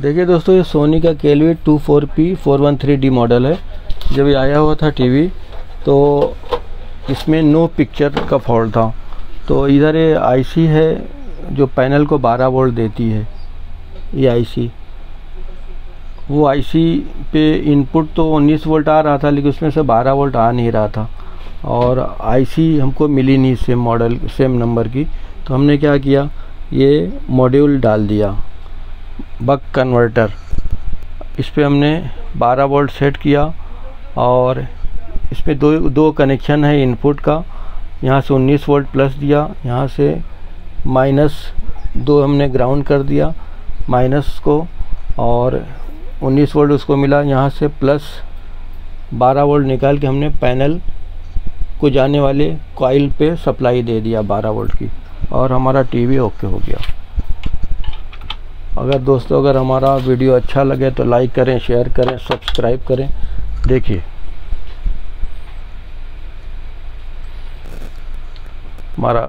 देखिए दोस्तों, ये सोनी का केलवी 24P413D मॉडल है। जब ये आया हुआ था टीवी तो इसमें नो पिक्चर का फॉल्ट था। तो इधर ये आईसी है जो पैनल को 12 वोल्ट देती है। ये आईसी, वो आईसी पे इनपुट तो 19 वोल्ट आ रहा था, लेकिन उसमें से 12 वोल्ट आ नहीं रहा था और आईसी हमको मिली नहीं सेम मॉडल सेम नंबर की। तो हमने क्या किया, ये मॉड्यूल डाल दिया बक कन्वर्टर। इस पे हमने 12 वोल्ट सेट किया और इस पे दो कनेक्शन है इनपुट का। यहाँ से 19 वोल्ट प्लस दिया, यहाँ से -2 हमने ग्राउंड कर दिया माइनस को, और 19 वोल्ट उसको मिला। यहाँ से प्लस 12 वोल्ट निकाल के हमने पैनल को जाने वाले कॉइल पे सप्लाई दे दिया 12 वोल्ट की, और हमारा टीवी ओके हो गया। अगर दोस्तों अगर हमारा वीडियो अच्छा लगे तो लाइक करें, शेयर करें, सब्सक्राइब करें। देखिए हमारा